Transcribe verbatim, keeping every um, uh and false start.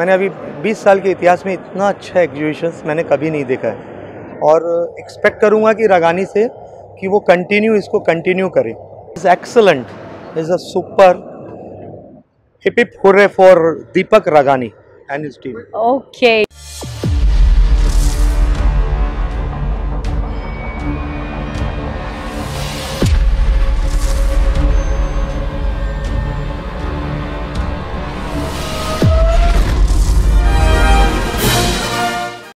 मैंने अभी बीस साल के इतिहास में इतना अच्छा एग्जीबिशंस मैंने कभी नहीं देखा है और एक्सपेक्ट करूँगा कि रागानी से कि वो कंटिन्यू इसको कंटिन्यू करें। Is excellent, is a super. Hip hip hurray for Deepak Ragani and his team. Okay.